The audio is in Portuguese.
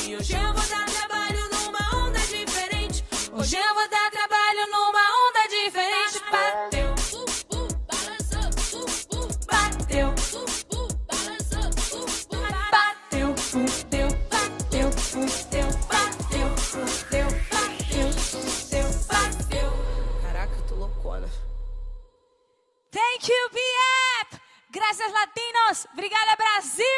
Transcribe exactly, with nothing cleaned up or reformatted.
mim. Hoje eu vou dar trabalho numa onda diferente. Hoje eu vou dar trabalho numa onda diferente. Bateu, uh, uh, balançou, uh, uh, bateu, uh, uh, balançou, uh, uh, bateu, fudeu, bateu, fudeu, bateu, fudeu, bateu, fudeu, bateu. Caraca, tô loucona. Thank you, B F! Graças, latinos! Obrigada, Brasil!